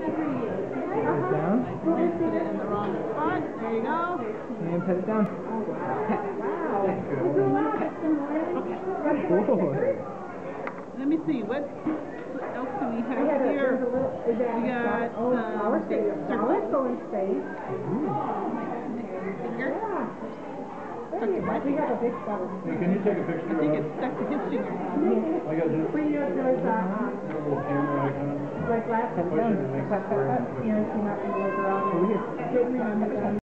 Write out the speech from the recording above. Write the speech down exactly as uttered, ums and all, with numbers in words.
down. Put it in the wrong spot. There you go. And put it down. Okay. Let me see. What else do we have here? We got um, big circles. Finger. Stuck to my finger. Hey, can you take a picture I think of it's stuck to his finger. I got this When you know, there's a, um, little camera icon. like last Push it and it makes it square. you know, she happened to look around. Over here. Sitting on the